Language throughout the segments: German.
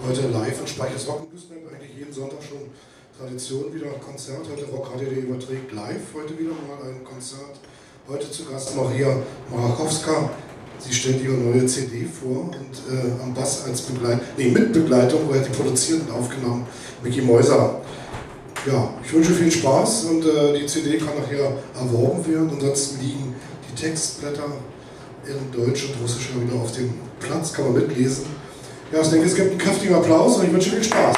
Heute live in Speiches Rock Blueskneipe, eigentlich jeden Sonntag schon Tradition wieder Konzert. Heute Rockradio überträgt live, heute wieder mal ein Konzert. Heute zu Gast hier Marachowska. Sie stellt ihre neue CD vor und am Bass als mit Begleitung, wo er die produziert und aufgenommen, MICKI MEUSER. Ja, ich wünsche viel Spaß und die CD kann nachher erworben werden. Ansonsten liegen die Textblätter in Deutsch und Russisch wieder auf dem Platz, kann man mitlesen. Ja, ich denke, es gibt einen kräftigen Applaus und ich wünsche viel Spaß.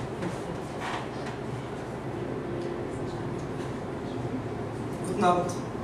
Guten Abend.